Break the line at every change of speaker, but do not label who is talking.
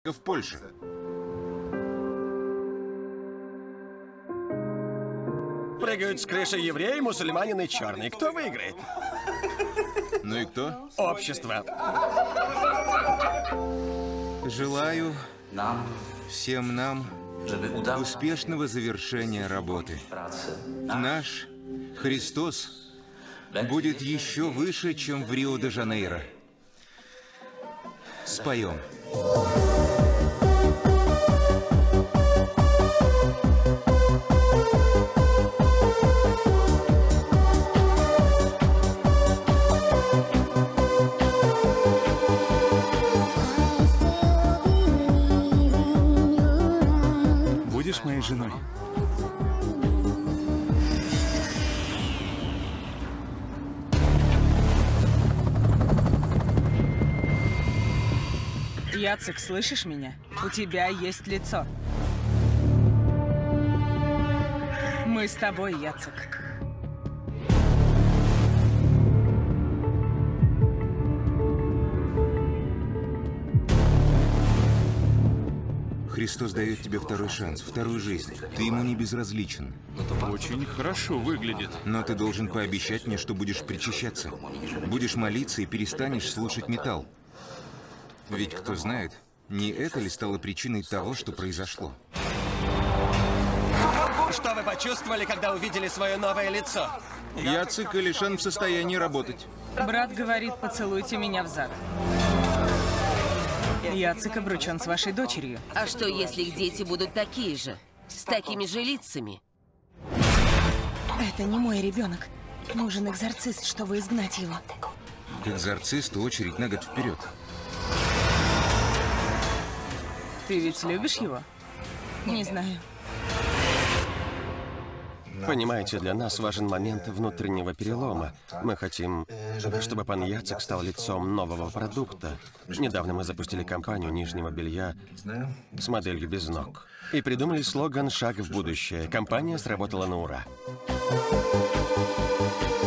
в Польше.
Прыгают с крыши евреи, мусульманин и черный. Кто выиграет?
Ну и кто?
Общество.
Желаю всем нам успешного завершения работы. Наш Христос будет еще выше, чем в Рио-де-Жанейро. Споем.
Будешь моей женой?
Яцек, слышишь меня? У тебя есть лицо. Мы с тобой, Яцек.
Христос дает тебе второй шанс, вторую жизнь. Ты ему не безразличен.
Очень хорошо выглядит.
Но ты должен пообещать мне, что будешь причащаться. Будешь молиться и перестанешь слушать металл. Ведь кто знает, не это ли стало причиной того, что произошло?
Что вы почувствовали, когда увидели свое новое лицо?
Яцек и Лишан в состоянии работать.
Брат говорит, поцелуйте меня в зад. Яцек обручен с вашей дочерью.
А что, если их дети будут такие же? С такими же лицами?
Это не мой ребенок. Нужен экзорцист, чтобы изгнать его.
К экзорцисту очередь на год вперед.
Ты ведь любишь его? Не знаю.
Понимаете, для нас важен момент внутреннего перелома. Мы хотим, чтобы пан Яцек стал лицом нового продукта. Недавно мы запустили кампанию нижнего белья с моделью без ног. И придумали слоган «Шаг в будущее». Кампания сработала на ура.